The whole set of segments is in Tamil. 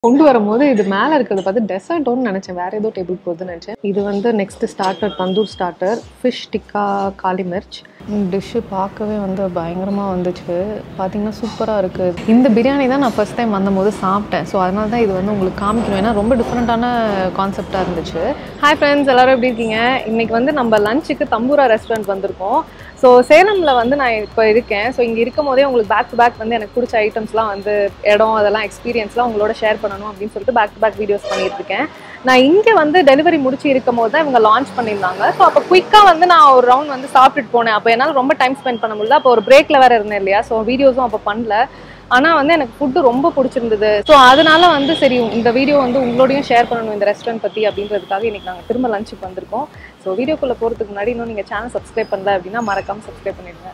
கொண்டு வரும்போது இது மேலே இருக்கிறத பார்த்து டெசர்ட்டோன்னு நினச்சேன், வேறு ஏதோ டேபிள் போகுதுன்னு நினச்சேன். இது வந்து next starter, tandoor starter, fish tikka kali mirch. Dish பார்க்கவே வந்து பயங்கரமாக வந்துச்சு. பார்த்தீங்கன்னா சூப்பராக இருக்குது. இந்த பிரியாணி தான் நான் ஃபஸ்ட் டைம் வந்தபோது சாப்பிட்டேன். ஸோ அதனால தான் இது வந்து உங்களுக்கு காமிக்கணும், ஏன்னா ரொம்ப டிஃப்ரெண்ட்டான கான்செப்டாக இருந்துச்சு. ஹாய் ஃப்ரெண்ட்ஸ், எல்லோரும் எப்படி இருக்கீங்க? இன்றைக்கி வந்து நம்ம லஞ்சுக்கு தம்பூரா ரெஸ்டாரண்ட் வந்திருக்கோம். ஸோ சேலமில் வந்து நான் இப்போ இருக்கேன். ஸோ இங்கே இருக்கும் போதே உங்களுக்கு பேக் டு பேக் வந்து எனக்கு பிடிச்ச ஐட்டம்ஸ்லாம் வந்து இடம் அதெல்லாம் எக்ஸ்பீரியன்ஸ்லாம் உங்களோட ஷேர் பண்ணணும் அப்படின்னு சொல்லிட்டு பேக் டு பேக் வீடியோஸ் பண்ணிட்டு இருக்கேன். நான் இங்கே வந்து டெலிவரி முடிச்சு இருக்கும் போது தான் இவங்க லான்ச் பண்ணியிருந்தாங்க. ஸோ அப்போ குயிக்காக வந்து நான் ஒரு ரவுண்ட் வந்து சாப்பிட்டுட்டு போனேன். அப்போ என்னால் ரொம்ப டைம் ஸ்பெண்ட் பண்ண முடியல. அப்போ ஒரு பிரேக்கில் வேறு இருந்தேன் இல்லையா, ஸோ வீடியோஸும் அப்போ பண்ணல. ஆனால் வந்து எனக்கு ஃபுட்டு ரொம்ப பிடிச்சிருந்தது. ஸோ அதனால வந்து சரி இந்த வீடியோ வந்து உங்களோடையும் ஷேர் பண்ணணும் இந்த ரெஸ்டாரண்ட் பற்றி அப்படின்றதுக்காக இன்றைக்கி நாங்கள் திரும்ப லஞ்சுக்கு வந்திருக்கோம். ஸோ வீடியோக்குள்ளே போகிறதுக்கு முன்னாடி இன்னும் நீங்கள் சேனல் சப்ஸ்கிரைப் பண்ணல அப்படின்னா மறக்காமல் சப்ஸ்கிரைப் பண்ணிடுங்க.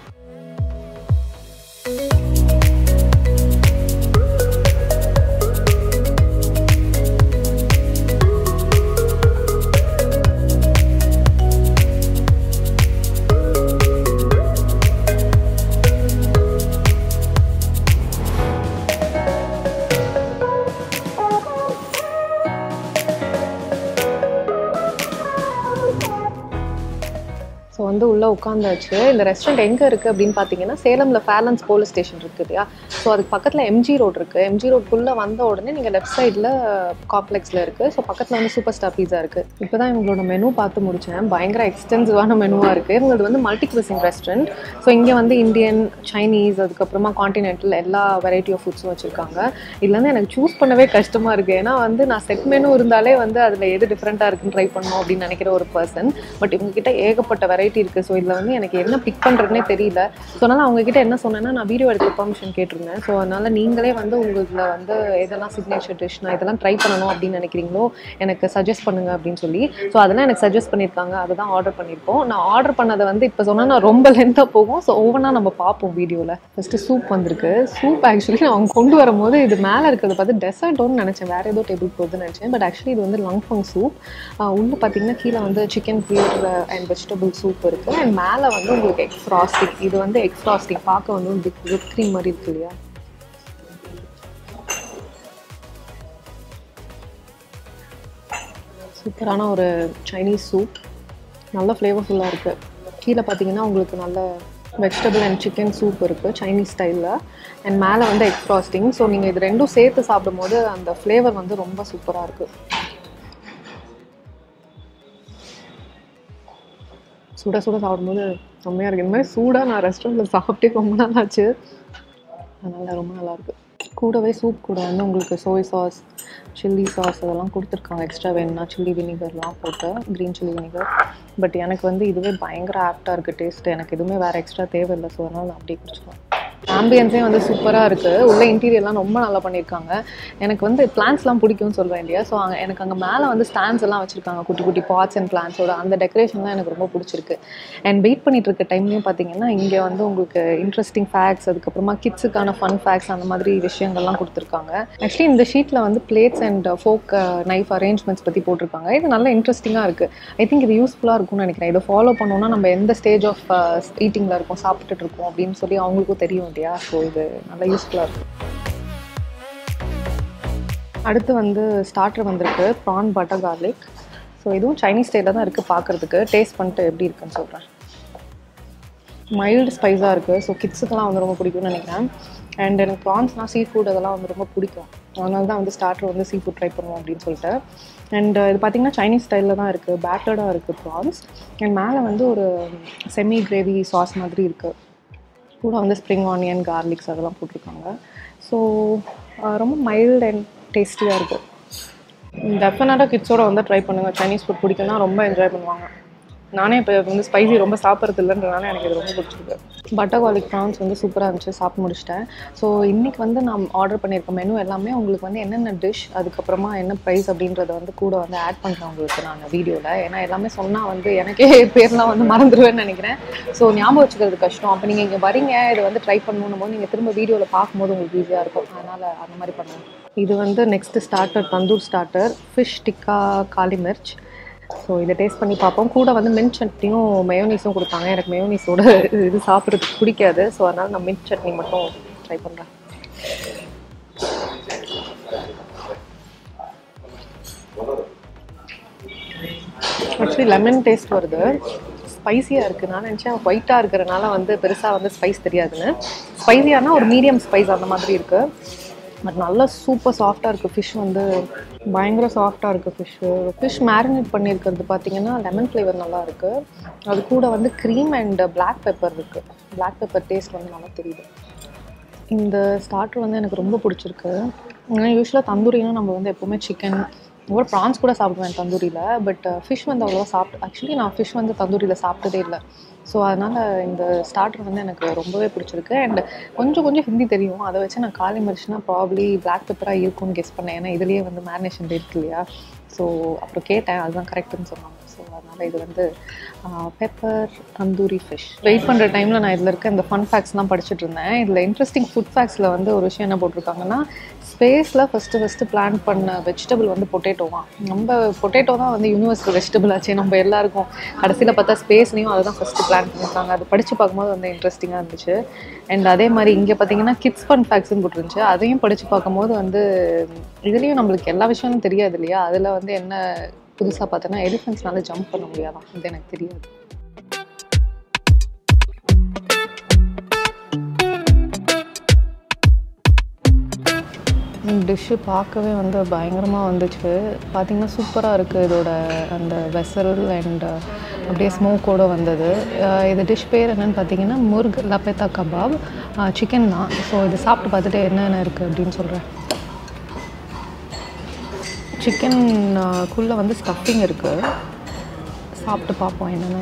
ஸோ வந்து உள்ளே உட்காந்தாச்சு. இந்த ரெஸ்டாரண்ட் எங்கே இருக்குது அப்படின்னு பார்த்தீங்கன்னா சேலமில் ஃபேர்லண்ட்ஸ் போலீஸ் ஸ்டேஷன் இருக்குது இல்லையா, ஸோ அதுக்கு பக்கத்தில் M.G.Road இருக்குது. M.G.Roadக்குள்ளே வந்த உடனே நீங்கள் லெஃப்ட் சைடில் காம்ப்ளெக்ஸில் இருக்குது. ஸோ பக்கத்தில் வந்து சூப்பர் ஸ்டார் பீஸா இருக்குது. இப்போ தான் இவங்களோட மெனு பார்த்து முடித்தேன். பயங்கர எக்ஸ்டென்சிவான மெனுவாக இருக்குது. இவங்களது வந்து மல்டி குவிசின் ரெஸ்டாரண்ட். ஸோ இங்கே வந்து இந்தியன், சைனீஸ், அதுக்கப்புறமா கான்டினென்டல் எல்லா வெரைட்டி ஆஃப் ஃபுட்ஸும் வச்சுருக்காங்க. இதில் வந்து எனக்கு சூஸ் பண்ணவே கஷ்டமாக இருக்குது. ஏன்னா வந்து நான் செட் மெனு இருந்தாலே வந்து அதில் எது டிஃப்ரெண்ட்டாக இருக்குன்னு ட்ரை பண்ணணும் அப்படின்னு நினைக்கிற ஒரு பர்சன். பட் இவங்ககிட்ட ஏகப்பட்ட வெரைட்டி இருக்குது. ஸோ இதில் வந்து எனக்கு என்ன பிக் பண்ணுறதுனே தெரியல. ஸோ அதனால் அவங்ககிட்ட என்ன சொன்னேன்னா, நான் வீடியோ எடுக்க பர்மிஷன் கேட்டிருந்தேன். ஸோ அதனால் நீங்களே வந்து உங்களில் வந்து எதெல்லாம் சிக்னேச்சர் டிஷ் நான் இதெல்லாம் ட்ரை பண்ணணும் அப்படின்னு நினைக்கிறீங்களோ எனக்கு சஜஸ்ட் பண்ணுங்கள் அப்படின்னு சொல்லி. ஸோ அதெல்லாம் எனக்கு சஜஸ்ட் பண்ணியிருக்காங்க. அதுதான் ஆர்டர் பண்ணியிருக்கோம். நான் ஆர்டர் பண்ணதை வந்து இப்போ சொன்னால் நான் ரொம்ப லென்த்தாக போகும். ஸோ ஒவ்வொன்றா நம்ம பார்ப்போம் வீடியோவில். ஃபஸ்ட்டு சூப் வந்திருக்கு. சூப் ஆக்சுவலி அவங்க கொண்டு வரும்போது இது மேலே இருக்கிறத பார்த்து டெசர்ட்டோன்னு நினச்சேன், வேறு ஏதோ டேபிள் போகுதுன்னு நினச்சேன். பட் ஆக்சுவலி இது வந்து லங்ஃபங் சூப். உள்ளே பார்த்தீங்கன்னா கீழே வந்து chicken gravy and vegetable soup இருக்குது. அண்ட் மேலே வந்து உங்களுக்கு எக் ஃப்ராஸ்டிங். இது வந்து எக் ஃப்ராஸ்டிங் பார்க்க வந்து விப் க்ரீம் மாதிரி இருக்கு இல்லையா. சூப்பரான ஒரு சைனீஸ் சூப், நல்ல ஃப்ளேவர்ஃபுல்லாக இருக்குது. கீழே பார்த்தீங்கன்னா உங்களுக்கு நல்ல வெஜிடபிள் அண்ட் சிக்கன் சூப் இருக்குது சைனீஸ் ஸ்டைலில். அண்ட் மேலே வந்து எக் ஃப்ராஸ்டிங். ஸோ நீங்கள் இது ரெண்டும் சேர்த்து சாப்பிடும்போது அந்த ஃப்ளேவர் வந்து ரொம்ப சூப்பராக இருக்குது. சுட சுட சாப்பிடும்போது செம்மையாக இருக்குது. இந்த மாதிரி சூடாக நான் ரெஸ்டாரண்ட்டில் சாப்பிட்டே ரொம்ப நாள் ஆச்சு. அதனால் ரொம்ப நல்லாயிருக்கு. கூடவே சூப் கூட வந்து உங்களுக்கு சோய் சாஸ், சில்லி சாஸ் அதெல்லாம் கொடுத்துருக்காங்க. எக்ஸ்ட்ரா வேணும்னா சில்லி வினிகர்லாம் போட்டு, க்ரீன் சில்லி வினிகர். பட் எனக்கு வந்து இதுவே பயங்கர ஆப்டாக இருக்குது டேஸ்ட்டு. எனக்கு எதுவுமே வேறு எக்ஸ்ட்ரா தேவையில்லை. ஸோ அதனால் நான் அப்படியே குடிச்சிக்கலாம். ஆம்பியன்ஸே வந்து சூப்பராக இருக்குது. உள்ள இன்டீரியர்லாம் ரொம்ப நல்லா பண்ணியிருக்காங்க. எனக்கு வந்து பிளான்ஸ்லாம் பிடிக்கும்னு சொல்கிறேன் இல்லையா. ஸோ எனக்கு அங்கே மேலே வந்து ஸ்டாண்ட்ஸ் எல்லாம் வச்சுருக்காங்க, குட்டி குட்டி பாட்ஸ் அண்ட் பிளான்ஸோட. அந்த டெக்கரேஷன்லாம் எனக்கு ரொம்ப பிடிச்சிருக்கு. அண்ட் வெயிட் பண்ணிட்டு இருக்க டைம்லையும் பார்த்தீங்கன்னா இங்கே வந்து உங்களுக்கு இன்ட்ரெஸ்டிங் ஃபேக்ட்ஸ், அதுக்கப்புறமா கிட்ஸுக்கான ஃபன் ஃபேக்ட்ஸ், அந்த மாதிரி விஷயங்கள்லாம் கொடுத்துருக்காங்க. ஆக்சுவலி இந்த ஷீட்டில் வந்து plates and fork knife arrangements பற்றி போட்டிருக்காங்க. இது நல்லா இன்ட்ரெஸ்டிங்காக இருக்குது. ஐ திங்க் இது யூஸ்ஃபுல்லாக இருக்கும்னு நினைக்கிறேன். இதை ஃபாலோ பண்ணோன்னா நம்ம எந்த ஸ்டேஜ் ஆஃப் ஈட்டிங்கில் இருக்கோம், சாப்பிட்டுட்டு இருக்கோம் அப்படின்னு சொல்லி அவங்களுக்கும் தெரியும் இல்லையா. ஸோ இது நல்லா யூஸ்ஃபுல்லாக இருக்கும். அடுத்து வந்து ஸ்டார்டர் வந்திருக்கு, ப்ரான் பட்டர் கார்லிக். ஸோ இதுவும் சைனீஸ் ஸ்டைலில் தான் இருக்குது பார்க்குறதுக்கு. டேஸ்ட் பண்ணிட்டு எப்படி இருக்குன்னு சொல்கிறேன். மைல்டு ஸ்பைஸாக இருக்குது. ஸோ கிட்ஸுக்கெல்லாம் வந்து ரொம்ப பிடிக்கும்னு நினைக்கிறேன். அண்ட் எனக்கு ப்ரான்ஸ்னால் சீ ஃபுட் அதெல்லாம் வந்து ரொம்ப பிடிக்கும். அதனால தான் வந்து ஸ்டார்டர் வந்து சீ ஃபுட் ட்ரை பண்ணுவோம் அப்படின்னு சொல்லிட்டு. அண்ட் இது பார்த்திங்கன்னா சைனீஸ் ஸ்டைலில் தான் இருக்குது, பேட்டர்டாக இருக்குது ப்ரான்ஸ். அண்ட் மேலே வந்து ஒரு செமி கிரேவி சாஸ் மாதிரி இருக்குது. கூட வந்து ஸ்ப்ரிங் ஆனியன், கார்லிக்ஸ் அதெல்லாம் போட்டிருக்காங்க. ஸோ ரொம்ப மைல்டு அண்ட் டேஸ்டியாக இருக்குது. டெஃபினட்டாக கிட்ஸோட வந்து ட்ரை பண்ணுங்கள். சைனீஸ் ஃபுட் பிடிக்குன்னா ரொம்ப என்ஜாய் பண்ணுவாங்க. நானே இப்போ வந்து ஸ்பைசி ரொம்ப சாப்பிட்றது இல்லைன்றனால எனக்கு இது ரொம்ப பிடிச்சிருக்கு. பட்டர் கார்லிக் ப்ரான்ஸ் வந்து சூப்பராக இருந்துச்சு, சாப்பிட்டு முடிச்சிட்டேன். ஸோ இன்றைக்கி வந்து நான் ஆர்டர் பண்ணியிருக்க மெனு எல்லாமே உங்களுக்கு வந்து என்னென்ன டிஷ், அதுக்கப்புறமா என்ன ப்ரைஸ் அப்படின்றத வந்து கூட வந்து ஆட் பண்ணுறேன் உங்களுக்கு நான் வீடியோவில். ஏன்னா எல்லாமே சொன்னால் வந்து எனக்கே பேர்லாம் வந்து மறந்துடுவேன்னு நினைக்கிறேன். ஸோ ஞாபகம் வச்சுக்கிறது கஷ்டம். அப்போ நீங்கள் இங்கே வரீங்க, இதை வந்து ட்ரை பண்ணணும் போது நீங்கள் திரும்ப வீடியோவில் பார்க்கும்போது உங்களுக்கு ஈஸியாக இருக்கும். அதனால் அந்த மாதிரி பண்ணுவோம். இது வந்து next starter, tandoor starter, fish tikka kali mirch. So இதை டேஸ்ட் பண்ணி பார்ப்போம். கூட வந்து மின்ட் சட்னியும் மயோனீஸும் கொடுத்தாங்க. எனக்கு மயோனீஸோட இது சாப்பிட்றதுக்கு பிடிக்காது. ஸோ அதனால் நான் மின்ட் சட்னி மட்டும் ட்ரை பண்ணுறேன். ஆக்சுவலி லெமன் டேஸ்ட் வருது, ஸ்பைஸியாக இருக்குது. நான் நினச்சேன் ஒயிட்டாக இருக்கிறனால வந்து பெருசாக வந்து ஸ்பைஸ் தெரியாதுன்னு. ஸ்பைஸியானா ஒரு மீடியம் ஸ்பைஸ் அந்த மாதிரி இருக்குது. பட் நல்லா சூப்பர் சாஃப்டாக இருக்குது. ஃபிஷ் வந்து பயங்கர சாஃப்டாக இருக்குது. ஃபிஷ் மேரினேட் பண்ணியிருக்கிறது பார்த்தீங்கன்னா லெமன் ஃப்ளேவர் நல்லா இருக்குது. அது கூட வந்து க்ரீம் அண்ட் பிளாக் பெப்பர் இருக்குது. பிளாக் பெப்பர் டேஸ்ட் வந்து நல்லா தெரியுது. இந்த ஸ்டார்டர் வந்து எனக்கு ரொம்ப பிடிச்சிருக்கு. ஏன்னா யூஸ்வலாக தந்தூரினா நம்ம வந்து எப்போவுமே சிக்கன் ஒரு ப்ரான்ஸ் கூட சாப்பிடுவேன் தந்தூரியில். பட் ஃபிஷ் வந்து அவ்வளோவா ஆக்சுவலி நான் ஃபிஷ் வந்து தந்தூரியில் சாப்பிட்டதே இல்லை. ஸோ அதனால் இந்த ஸ்டார்டர் வந்து எனக்கு ரொம்பவே பிடிச்சிருக்கு. அண்ட் கொஞ்சம் ஹிந்தி தெரியும். அதை வச்சு நான் காலி மரிச்சுனா ப்ராப்ளி பிளாக் பெப்பராக இருக்கும்னு கெஸ் பண்ணேன். ஏன்னா இதுலேயே வந்து மேரினேஷன் இருக்கு இல்லையா. ஸோ அப்புறம் கேட்டேன், அதுதான் கரெக்டுன்னு சொன்னாங்க. ஸோ அதனால் இது வந்து பெப்பர் தந்தூரி ஃபிஷ். வெயிட் பண்ணுற டைமில் நான் இதில் இருக்க இந்த ஃபன் ஃபேக்ட்ஸ்லாம் படிச்சுட்டு இருந்தேன். இதில் இன்ட்ரெஸ்டிங் ஃபுட் ஃபேக்ட்ஸில் வந்து ஒரு விஷயம் என்ன போட்டிருக்காங்கன்னா, ஸ்பேஸில் ஃபஸ்ட்டு பிளான் பண்ண வெஜிடபிள் வந்து பொட்டேட்டோவான். நம்ம பொட்டேட்டோ தான் வந்து யூனிவர்சல் வெஜிடபிள் ஆச்சு நம்ம எல்லாருக்கும். கடைசியில் பார்த்தா ஸ்பேஸ்லேயும் அதை தான் ஃபஸ்ட்டு பிளான் பண்ணியிருக்காங்க. அது படித்து பார்க்கும்போது வந்து இன்ட்ரெஸ்டிங்காக இருந்துச்சு. அண்ட் அதே மாதிரி இங்கே பார்த்தீங்கன்னா கிட்ஸ் ஃபன் ஃபேக்ட்ஸ்ன்னு போட்டுருந்துச்சு. அதையும் படித்து பார்க்கும்போது வந்து இதுலேயும் நம்மளுக்கு எல்லா விஷயமும் தெரியாது இல்லையா. அதில் வந்து என்ன புதுசாக பார்த்தோன்னா எலிஃபென்ட்ஸ்னால ஜம்ப் பண்ண முடியாதான், இது எனக்கு தெரியாது. டிஷ்ஷு பார்க்கவே வந்து பயங்கரமாக வந்துச்சு. பார்த்திங்கன்னா சூப்பராக இருக்குது. இதோட அந்த வெசல் அண்ட் அப்படியே ஸ்மோக்கோடு வந்தது. இது டிஷ் பேர் என்னென்னு பார்த்தீங்கன்னா முர்க் லப்பேத்தா கபாப். சிக்கன் தான். ஸோ இது சாப்பிட்டு பார்த்துட்டு என்னென்ன இருக்குது அப்படின்னு சொல்கிறேன். சிக்கனுக்குள்ளே வந்து ஸ்டஃபிங் இருக்குது. சாப்பிட்டு பார்ப்போம் என்னென்னு.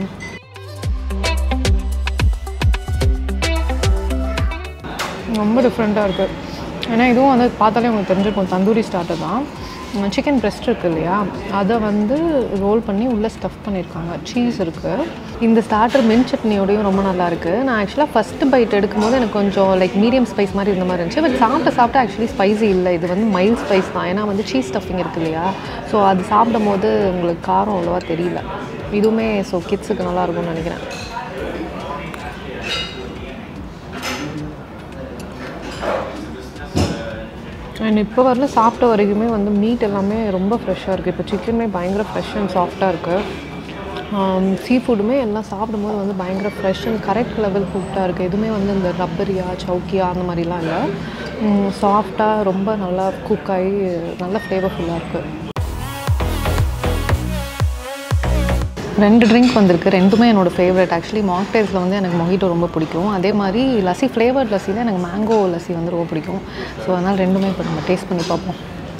ரொம்ப டிஃப்ரெண்ட்டாக இருக்குது. ஏன்னா இதுவும் வந்து பார்த்தாலே உங்களுக்கு தெரிஞ்சிருக்கும், தந்தூரி ஸ்டார்டர் தான். சிக்கன் பிரெஸ்ட் இருக்குது இல்லையா, அதை வந்து ரோல் பண்ணி உள்ளே ஸ்டஃப் பண்ணியிருக்காங்க. சீஸ் இருக்குது. இந்த ஸ்டார்டர் மின்ட் சட்னியோடையும் ரொம்ப நல்லாயிருக்கு. நான் ஆக்சுவலாக ஃபஸ்ட்டு பைட் எடுக்கும்போது எனக்கு கொஞ்சம் லைக் மீடியம் ஸ்பைஸ் மாதிரி இருந்த மாதிரி இருந்துச்சு. பட் சாப்பிட்டு ஆக்சுவலி ஸ்பைசி இல்லை. இது வந்து மைல்ட் ஸ்பைஸ் தான். ஏன்னா வந்து சீஸ் ஸ்டஃபிங் இருக்குது இல்லையா. ஸோ அது சாப்பிடும் போது உங்களுக்கு காரம் அவ்வளோவா தெரியல. இதுவுமே ஸோ கிட்ஸுக்கு நல்லாயிருக்கும்னு நினைக்கிறேன். அண்ட் இப்போ வரல சாப்பிட்ட வரைக்குமே வந்து மீட் எல்லாமே ரொம்ப ஃப்ரெஷ்ஷாக இருக்குது. இப்போ சிக்கனுமே பயங்கர ஃப்ரெஷ் அண்ட் சாஃப்டாக இருக்குது. சீ ஃபுட்டுமே எல்லாம் சாப்பிடும்போது வந்து பயங்கர ஃப்ரெஷ் அண்ட் கரெக்ட் லெவல் ஃபுட்டாக இருக்குது. எதுவுமே வந்து இந்த ரப்பரியா சவுக்கியா அந்த மாதிரிலாம் இல்லை. சாஃப்டாக ரொம்ப நல்லா குக் ஆகி நல்லா ஃப்ளேவர்ஃபுல்லாக இருக்குது. 2 ட்ரிங்க் வந்திருக்கு. ரெண்டுமே என்னோடய ஃபேவரட். ஆக்சுவலி மாக்டெயில்ஸில் வந்து எனக்கு மொஹிட்டோ ரொம்ப பிடிக்கும். அதே மாதிரி லஸ்ஸி ஃப்ளேவர்ட் லஸ்ஸியில் எனக்கு மேங்கோ லஸ்ஸி வந்து ரொம்ப பிடிக்கும். ஸோ அதனால் ரெண்டுமே இப்போ நம்ம டேஸ்ட் பண்ணி பார்ப்போம்.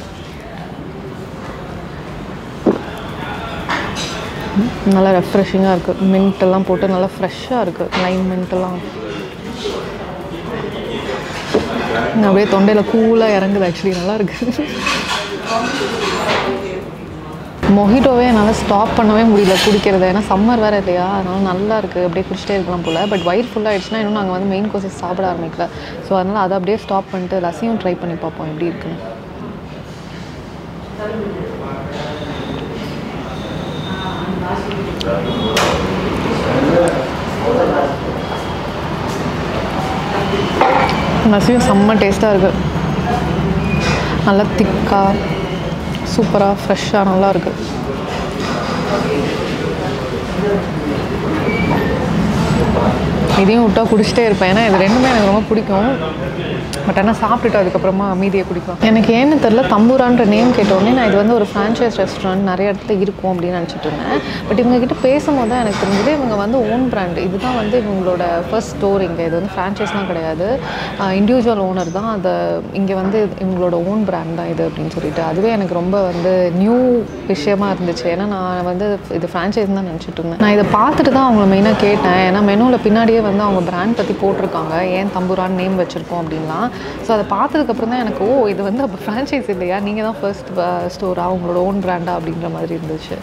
நல்லா ரெஃப்ரெஷிங்காக இருக்குது. மின்ட்டெல்லாம் போட்டு நல்லா ஃப்ரெஷ்ஷாக இருக்குது. லைம் மின்ட்டெல்லாம் அப்படியே தொண்டையில் கூலாக இறங்குது. ஆக்சுவலி நல்லா இருக்குது. மொஹிட்டோவே என்னால் ஸ்டாப் பண்ணவே முடியல குடிக்கிறது. ஏன்னா சம்மர் வேறு இல்லையா, அதனால் நல்லா இருக்குது. அப்படியே குடிச்சிட்டே இருக்கலாம் போல். பட் வயிறு ஃபுல்லாக ஆகிடுச்சுன்னா இன்னும் நாங்கள் வந்து மெயின் கோர்ஸஸ் சாப்பிட ஆரம்பிக்கல. ஸோ அதனால் அதை அப்படியே ஸ்டாப் பண்ணிட்டு லஸ்ஸியும் ட்ரை பண்ணி பார்ப்போம் எப்படி இருக்குன்னு. லஸ்ஸியும் செம்ம டேஸ்ட்டாக இருக்குது. நல்லா திக்காக சூப்பராக ஃப்ரெஷ்ஷாக நல்லா இருக்குது. இதையும் விட்டால் குடிச்சிட்டே இருப்பேன். ஏன்னா இது ரெண்டுமே எனக்கு ரொம்ப பிடிக்கும். பட் ஆனால் சாப்பிட்டுட்டு அதுக்கப்புறமா மீதியை குடிப்பேன். எனக்கு ஏன்னு தெரில, தம்பூரான்ற நேம் கேட்டோடனே நான் இது வந்து ஒரு ஃப்ரான்ச்சைஸ் ரெஸ்டாரண்ட் நிறைய இடத்துல இருக்கும் அப்படின்னு நினச்சிட்டு இருந்தேன். பட் இவங்ககிட்ட பேசும்போது தான் எனக்கு தெரிஞ்சது இவங்க வந்து ஓன் பிராண்ட். இதுதான் வந்து இவங்களோட ஃபர்ஸ்ட் ஸ்டோர். இங்கே இது வந்து ஃப்ரான்ச்சைஸ்லாம் கிடையாது, இண்டிவிஜுவல் ஓனர் தான். அதை இங்கே வந்து இவங்களோட ஓன் பிராண்ட் தான் இது அப்படின்னு சொல்லிட்டு அதுவே எனக்கு ரொம்ப வந்து நியூ விஷயமா இருந்துச்சு. ஏன்னா நான் வந்து இது ஃப்ரான்ச்சைஸ் தான் நினச்சிட்டு இருந்தேன். நான் இதை பார்த்துட்டு தான் அவங்கள மெயினாக கேட்டேன். ஏன்னா மெனுவில் பின்னாடியே வந்து அவங்க பிராண்ட் பற்றி போட்டிருக்காங்க, ஏன் தம்பூரான் நேம் வச்சுருக்கோம் அப்படின்லாம். ஸோ அதை பார்த்ததுக்கப்புறம் தான் எனக்கு இது வந்து அப்போ ஃப்ரான்ச்சைஸ் இல்லையா, நீங்கள் தான் ஃபர்ஸ்ட் ஸ்டோராக அவங்களோட ஓன் பிராண்டா அப்படின்ற மாதிரி இருந்துச்சு.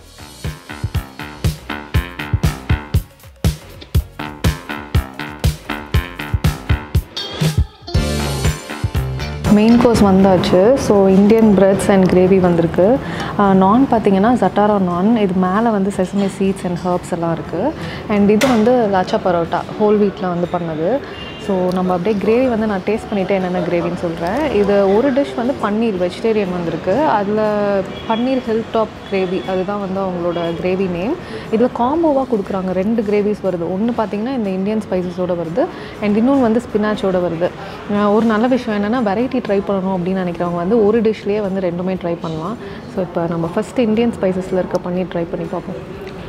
மெயின் கோர்ஸ் வந்தாச்சு. So Indian breads and gravy வந்திருக்கு. நான் பார்த்தீங்கன்னா ஜட்டாரா நான். இது மேலே வந்து செசமே சீட்ஸ் அண்ட் ஹர்ப்ஸ் எல்லாம் இருக்குது. அண்ட் இது வந்து லாச்சா பரோட்டா ஹோல் வீட்டில் வந்து பண்ணது. ஸோ நம்ம அப்படியே கிரேவி வந்து நான் டேஸ்ட் பண்ணிவிட்டு என்னென்ன கிரேவின்னு சொல்கிறேன். இது ஒரு டிஷ் வந்து பன்னீர் வெஜிடேரியன் வந்திருக்கு. அதில் பன்னீர் ஹில் டாப் கிரேவி அதுதான் வந்து அவங்களோட கிரேவி நேம். இதில் காம்போவாக கொடுக்குறாங்க. 2 கிரேவிஸ் வருது. ஒன்று பார்த்திங்கன்னா இந்த இந்தியன் ஸ்பைசஸோடு வருது அண்ட் இன்னொன்று வந்து ஸ்பினாச்சோடு வருது. ஒரு நல்ல விஷயம் என்னென்னா வெரைட்டி ட்ரை பண்ணணும் அப்படின்னு நினைக்கிறவங்க வந்து ஒரு டிஷ்லேயே வந்து 2மே ட்ரை பண்ணலாம். ஸோ இப்போ நம்ம ஃபஸ்ட்டு இந்தியன் ஸ்பைசஸில் இருக்க பன்னீர் ட்ரை பண்ணி பார்ப்போம்.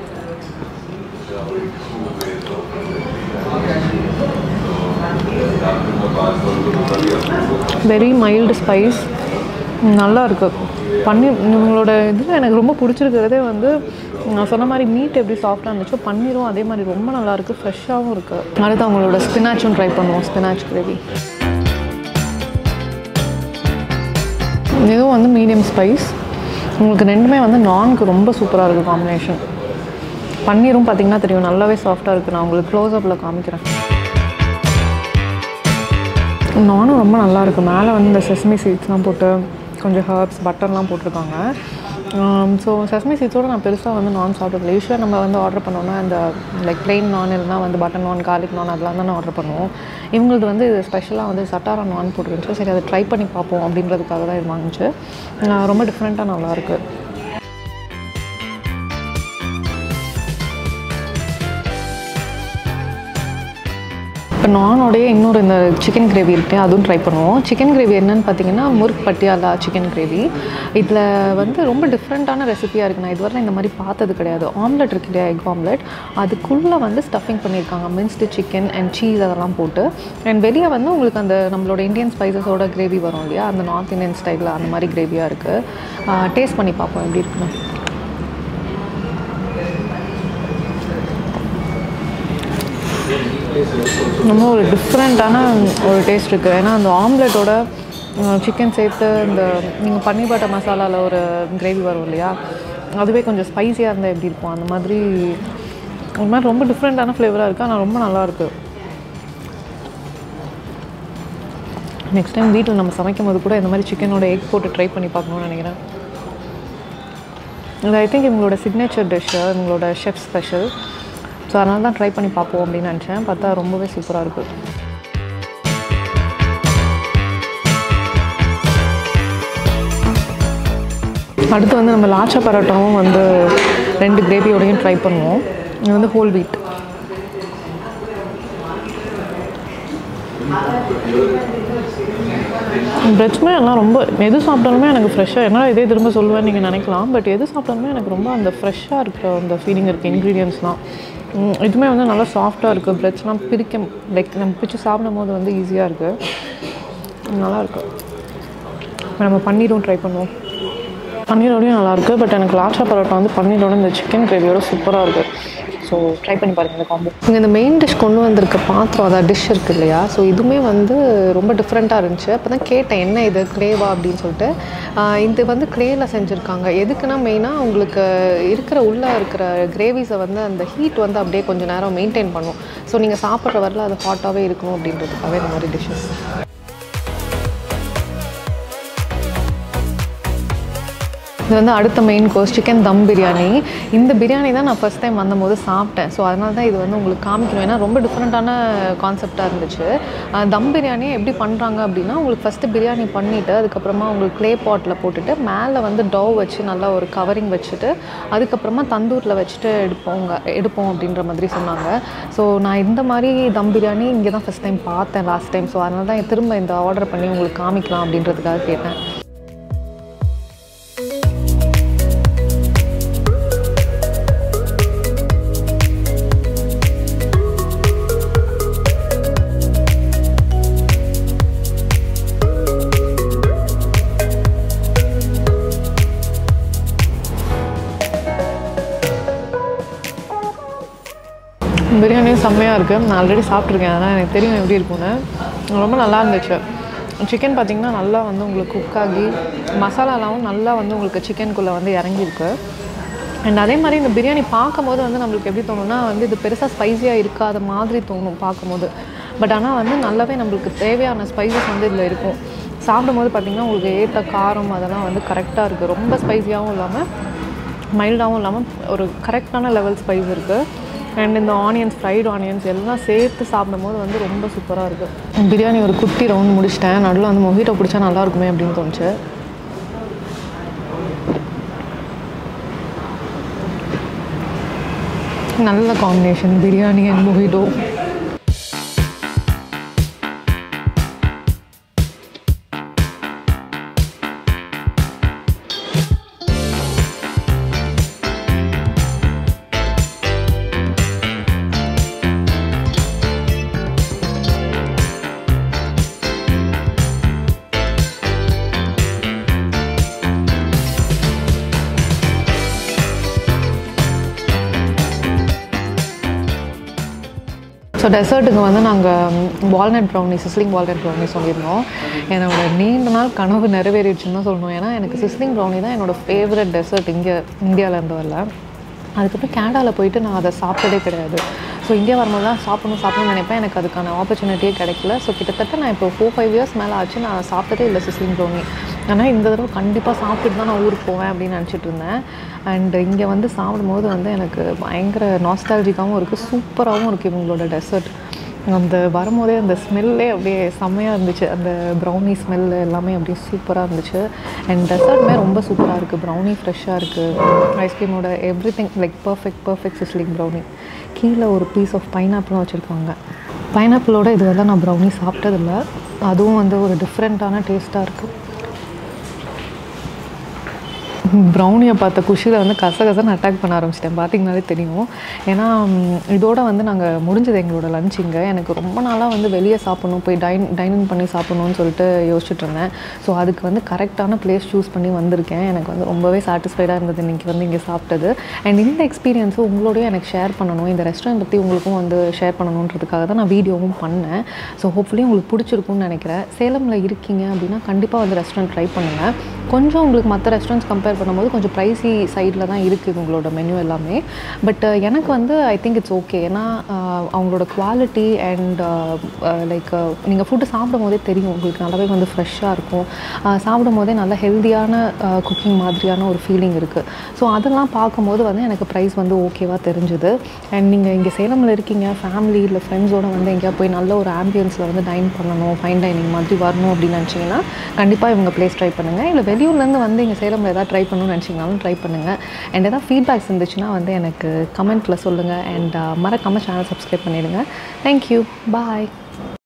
வெரி மைல்டு ஸ்பைஸ், நல்லா இருக்குது. பன்னீர் இவங்களோட இதில் எனக்கு ரொம்ப பிடிச்சிருக்கிறதே வந்து நான் சொன்ன மாதிரி மீட் எப்படி சாஃப்டாக இருந்துச்சோ பன்னீரும் அதே மாதிரி ரொம்ப நல்லாயிருக்கு, ஃப்ரெஷ்ஷாகவும் இருக்குது. அடுத்து அவங்களோட ஸ்பினாச்சும் ட்ரை பண்ணுவோம். ஸ்பினாச் கிரேவி இதுவும் வந்து மீடியம் ஸ்பைஸ். உங்களுக்கு 2மே வந்து நான்க்கு ரொம்ப சூப்பராக இருக்குது காம்பினேஷன். பன்னீரும் பார்த்திங்கன்னா தெரியும் நல்லாவே சாஃப்டாக இருக்குது. நான் உங்களுக்கு க்ளோஸ்அப்பில் காமிக்கிறேன். நானும் ரொம்ப நல்லாயிருக்கு. மேலே வந்து இந்த செசமி சீட்ஸ்லாம் போட்டு கொஞ்சம் ஹர்ப்ஸ் பட்டர்லாம் போட்டிருக்காங்க. ஸோ செசமி சீட்ஸோடு நான் பெருசாக வந்து நான் சாப்பிட்றதில்ல. யூஸ்வலாக நம்ம வந்து ஆர்டர் பண்ணோன்னா இந்த லைக் ப்ளெயின் நான் இல்லைனா வந்து பட்டர் நான், கார்லிக் நான் அதெல்லாம் தான் ஆர்டர் பண்ணுவோம். இவங்களுக்கு வந்து இது ஸ்பெஷலாக வந்து சட்டாரா நான் போட்டுருந்துச்சு. சரி அதை ட்ரை பண்ணி பார்ப்போம் அப்படின்றதுக்காக தான் இது வாங்கிச்சு. ரொம்ப டிஃப்ரெண்ட்டாக நல்லாயிருக்கு. இப்போ நானோடைய இன்னொரு இந்த சிக்கன் கிரேவி இருக்குது, அதுவும் ட்ரை பண்ணுவோம். சிக்கன் கிரேவி என்னென்னு பார்த்தீங்கன்னா முர்க் பட்டியாலா சிக்கன் கிரேவி. இதில் வந்து ரொம்ப டிஃப்ரெண்ட்டான ரெசிபியாக இருக்குது. நான் இதுவரை இந்த மாதிரி பார்த்தது கிடையாது. ஆம்லெட் இருக்கு இல்லையா, எக் ஆம்லெட், அதுக்குள்ளே வந்து ஸ்டஃபிங் பண்ணியிருக்காங்க. மின்ஸ்டு சிக்கன் அண்ட் சீஸ் அதெல்லாம் போட்டு. அண்ட் வெளியே வந்து உங்களுக்கு அந்த நம்மளோட இந்தியன் ஸ்பைசஸோட கிரேவி வரும் இல்லையா, அந்த நார்த் இந்தியன் ஸ்டைலில் அந்த மாதிரி கிரேவியாக இருக்குது. டேஸ்ட் பண்ணி பார்ப்போம் எப்படி இருக்குன்னு. ரொம்ப ஒரு டிஃப்ரெண்ட்டான ஒரு டேஸ்ட் இருக்குது. ஏன்னா அந்த ஆம்லெட்டோட சிக்கன் சேர்த்து இந்த நீங்கள் பன்னீர் பட்டர் மசாலாவில் ஒரு கிரேவி வரும் இல்லையா, அதுவே கொஞ்சம் ஸ்பைஸியாக இருந்தால் எப்படி இருக்கும் அந்த மாதிரி ஒரு மாதிரி ரொம்ப டிஃப்ரெண்ட்டான ஃப்ளேவராக இருக்குது. ஆனால் ரொம்ப நல்லாயிருக்கு. நெக்ஸ்ட் டைம் வீட்டில் நம்ம சமைக்கும் போது கூட இந்த மாதிரி சிக்கனோட எக் போட்டு ட்ரை பண்ணி பார்க்கணுன்னு நினைக்கிறேன். இது ஐ திங்க் இவங்களோட சிக்னேச்சர் டிஷ்ஷு, இவங்களோட ஷெஃப் ஸ்பெஷல். ஸோ அதனால தான் ட்ரை பண்ணி பார்ப்போம் அப்படின்னு நினச்சேன். பார்த்தா ரொம்பவே சூப்பராக இருக்குது. அடுத்து வந்து நம்ம லாச்சா பரோட்டாவும் வந்து 2 கிரேவியோடையும் ட்ரை பண்ணுவோம். இது வந்து ஹோல் வீட். பிரெட்ஸ்மே எல்லாம் ரொம்ப எது சாப்பிட்டாலுமே எனக்கு ஃப்ரெஷ்ஷாக, ஏன்னா இதே திரும்ப சொல்லுவேன் நீங்கள் நினைக்கலாம், பட் எது சாப்பிட்டாலுமே எனக்கு ரொம்ப அந்த ஃப்ரெஷ்ஷாக இருக்கிற அந்த ஃபீலிங் இருக்குது. இன்க்ரீடியன்ட்ஸ்லாம் இதுவுமே வந்து நல்லா சாஃப்டாக இருக்குது. பிரெட்ஸ்லாம் பிரிக்க லைக் நம்ம பிரித்து சாப்பிடும் போது வந்து ஈஸியாக இருக்குது, நல்லாயிருக்கு. நம்ம பன்னீரும் ட்ரை பண்ணுவோம். பன்னீரோடையும் நல்லாயிருக்கு. பட் எனக்கு லாச்சா பரோட்டா வந்து பன்னீரோட இந்த சிக்கன் கிரேவியோட சூப்பராக இருக்குது. ஸோ ட்ரை பண்ணி பாருங்கள் இந்த காம்போ. இங்கே இந்த மெயின் டிஷ் கொண்டு வந்திருக்க பாத்திரம், அதாவது டிஷ் இருக்குது இல்லையா, ஸோ இதுவுமே வந்து ரொம்ப டிஃப்ரெண்ட்டாக இருந்துச்சு. அப்போ தான் கேட்டேன் என்ன இது க்ளேவா அப்படின்னு சொல்லிட்டு. இது வந்து க்ளேயில் செஞ்சுருக்காங்க. எதுக்குன்னா மெயினாக உங்களுக்கு இருக்கிற உள்ளே இருக்கிற கிரேவிஸை வந்து அந்த ஹீட் வந்து அப்படியே கொஞ்சம் நேரம் மெயின்டைன் பண்ணும். ஸோ நீங்கள் சாப்பிட்ற வரல அது ஹாட்டாகவே இருக்கணும் அப்படின்றதுக்காக இந்த மாதிரி டிஷ்ஷஸ். இது வந்து அடுத்த main course chicken dum biryani. இந்த பிரியாணி தான் நான் ஃபஸ்ட் டைம் வந்தபோது சாப்பிட்டேன். ஸோ அதனால தான் இது வந்து உங்களுக்கு காமிக்கணும். ஏன்னா ரொம்ப டிஃப்ரெண்ட்டான கான்செப்டாக இருந்துச்சு. தம் பிரியாணியை எப்படி பண்ணுறாங்க அப்படின்னா, உங்களுக்கு ஃபஸ்ட்டு பிரியாணி பண்ணிவிட்டு அதுக்கப்புறமா உங்களுக்கு க்ளே பாட்டில் போட்டுட்டு மேலே வந்து டவ் வச்சு நல்லா ஒரு கவரிங் வச்சுட்டு அதுக்கப்புறமா தந்தூரில் வச்சுட்டு எடுப்போம் அப்படின்ற மாதிரி சொன்னாங்க. ஸோ நான் இந்த மாதிரி தம் பிரியாணி இங்கே தான் ஃபஸ்ட் டைம் பார்த்தேன் லாஸ்ட் டைம். ஸோ அதனால தான் திரும்ப இந்த ஆர்டர் பண்ணி உங்களுக்கு காமிக்கலாம் அப்படின்றதுக்காக கேட்டேன். பிரியாணியும் செம்மையாக இருக்குது. நான் ஆல்ரெடி சாப்பிட்ருக்கேன், அதனால் எனக்கு தெரியும் எப்படி இருக்கும்னு. ரொம்ப நல்லா இருந்துச்சு. சிக்கன் பார்த்திங்கன்னா நல்லா வந்து உங்களுக்கு குக் ஆகி மசாலாலாம் நல்லா வந்து உங்களுக்கு சிக்கனுக்குள்ளே வந்து இறங்கியிருக்கு. அண்ட் அதே மாதிரி இந்த பிரியாணி பார்க்கும்போது வந்து நம்மளுக்கு எப்படி தோணுன்னா வந்து இது பெருசாக ஸ்பைஸியாக இருக்காத மாதிரி தோணும் பார்க்கும்போது. பட் ஆனால் வந்து நல்லாவே நம்மளுக்கு தேவையான ஸ்பைசஸ் வந்து இதில் இருக்கும். சாப்பிடும்போது பார்த்திங்கன்னா உங்களுக்கு ஏற்ற காரம் அதெல்லாம் வந்து கரெக்டாக இருக்குது. ரொம்ப ஸ்பைஸியாகவும் இல்லாமல் மைல்டாகவும் இல்லாமல் ஒரு கரெக்டான லெவல் ஸ்பைஸ் இருக்குது. அண்ட் இந்த ஆனியன்ஸ், ஃப்ரைட் ஆனியன்ஸ் எல்லாம் சேர்த்து சாப்பிடும்போது வந்து ரொம்ப சூப்பராக இருக்குது. பிரியாணி ஒரு குட்டி ரவுண்ட் முடிச்சிட்டேன். நடுவில் வந்து மொஹிட்டோ குடித்தா நல்லாயிருக்குமே அப்படின்னு தோணுச்சு. நல்ல combination biryani and mojito. So டெசர்ட்டுக்கு வந்து நாங்கள் walnut brownie, sizzling walnut brownie சொல்லியிருந்தோம். என்னோட நீண்ட நாள் கனவு நிறைவேறிடுச்சுன்னு தான் சொல்லணும். ஏன்னா எனக்கு சிஸ்லிங் ப்ரௌனி தான் என்னோடய ஃபேவரட் டெசர்ட் இங்கே இந்தியாவிலேருந்து வரல. அதுக்கப்புறம் கேனடாவில் போயிட்டு நான் அதை சாப்பிட்டதே கிடையாது. ஸோ இந்தியா வரும்போது தான் சாப்பிடணும்னு நினைப்பேன். எனக்கு அதுக்கான ஆப்பர்ச்சுனிட்டியே கிடைக்கல. ஸோ கிட்டத்தட்ட நான் இப்போ 4-5 இயர்ஸ் மேலே ஆச்சு நான் சாப்பிட்டதே இல்லை சிஸ்லிங் ப்ரௌனி. ஆனால் இந்த தடவை கண்டிப்பாக சாப்பிட்டுட்டு தான் நான் ஊருக்கு போவேன் அப்படின்னு நினச்சிட்டு இருந்தேன். அண்ட் இங்கே வந்து சாப்பிடும்போது வந்து எனக்கு பயங்கர நாஸ்டாலஜிக்காகவும் இருக்குது, சூப்பராகவும் இருக்குது இவங்களோட டெசர்ட். அந்த வரும்போதே அந்த ஸ்மெல்லே அப்படியே செம்மையாக இருந்துச்சு. அந்த ப்ரௌனி ஸ்மெல் எல்லாமே அப்படியே சூப்பராக இருந்துச்சு. அண்ட் டெசர்ட்டுமே ரொம்ப சூப்பராக இருக்குது. ப்ரௌனி ஃப்ரெஷ்ஷாக இருக்குது. ஐஸ்கிரீமோட பர்ஃபெக்ட் சிஸ்லிங் ப்ரௌனி. கீழே ஒரு பீஸ் ஆஃப் பைனாப்பிளும் வச்சுருக்காங்க. பைனாப்பிளோட இதுவெல்லாம் நான் ப்ரௌனி சாப்பிட்டதில்லை. அதுவும் வந்து ஒரு டிஃப்ரெண்ட்டான டேஸ்ட்டாக இருக்குது. ப்ரௌனியை பார்த்த குஷியில் வந்து கசகசன்னு அட்டாக் பண்ண ஆரம்பிச்சிட்டேன். பார்த்திங்கனாலே தெரியும். ஏன்னா இதோடு வந்து நாங்கள் முடிஞ்சது எங்களோட லஞ்ச் இங்கே. எனக்கு ரொம்ப நாளாக வந்து வெளியே சாப்பிட்ணும், போய் டைனிங் பண்ணி சாப்பிட்ணுன்னு சொல்லிட்டு யோசிச்சுட்டு இருந்தேன். ஸோ அதுக்கு வந்து கரெக்டான பிளேஸ் சூஸ் பண்ணி வந்திருக்கேன். எனக்கு வந்து ரொம்பவே சாட்டிஸ்ஃபைடாக இருந்தது இன்றைக்கி வந்து இங்கே சாப்பிட்டது. அண்ட் இந்த எக்ஸ்பீரியன்ஸும் உங்களோடையும் எனக்கு ஷேர் பண்ணணும், இந்த ரெஸ்டாரண்ட் பற்றி உங்களுக்கும் வந்து ஷேர் பண்ணணுன்றதுக்காக தான் நான் வீடியோவும் பண்ணேன். ஸோ ஹோப்ஃபுல்லி உங்களுக்கு பிடிச்சிருக்கும்னு நினைக்கிறேன். சேலமில் இருக்கீங்க அப்படின்னா கண்டிப்பாக வந்து ரெஸ்டாரண்ட் ட்ரை பண்ணுங்கள். கொஞ்சம் உங்களுக்கு மற்ற ரெஸ்டாரண்ட்ஸ் கம்பேர் பண்ணும்போது கொஞ்சம் ப்ரைஸி சைடில் தான் இருக்குது உங்களோட மெனு எல்லாமே. பட் எனக்கு வந்து ஐ திங்க் இட்ஸ் ஓகே. ஏன்னா அவங்களோட குவாலிட்டி அண்ட் நீங்கள் ஃபுட்டு சாப்பிடும் போதே தெரியும் உங்களுக்கு நல்லாவே வந்து ஃப்ரெஷ்ஷாக இருக்கும். சாப்பிடும் போதே நல்ல ஹெல்த்தியான குக்கிங் மாதிரியான ஒரு ஃபீலிங் இருக்குது. ஸோ அதெல்லாம் பார்க்கும்போது வந்து எனக்கு ப்ரைஸ் வந்து ஓகேவாக தெரிஞ்சுது. அண்ட் நீங்கள் இங்கே சேலமில் இருக்கீங்க, ஃபேமிலி இல்லை ஃப்ரெண்ட்ஸோடு வந்து எங்கேயா போய் நல்ல ஒரு ஆம்பியன்ஸில் வந்து டைன் பண்ணணும், ஃபைன் டைனிங் மாதிரி வரணும் அப்படின்னு நினச்சிங்கன்னா கண்டிப்பாக இவங்க ப்ளேஸ் ட்ரை பண்ணுங்கள். இல்லை வெளியூர்லேருந்து வந்து இங்கே சேலமில் எதாவது ட்ரை பண்ணணும்னு நினச்சிங்கனாலும் ட்ரை பண்ணுங்கள். அண்ட் எதாவது ஃபீட்பேக்ஸ் இருந்துச்சுன்னா வந்து எனக்கு கமெண்ட்டில் சொல்லுங்கள். அண்ட் மறக்காமல் சேனல் சப்ஸ்கிரைப் பண்ணிவிடுங்க. தேங்க்யூ, பாய்.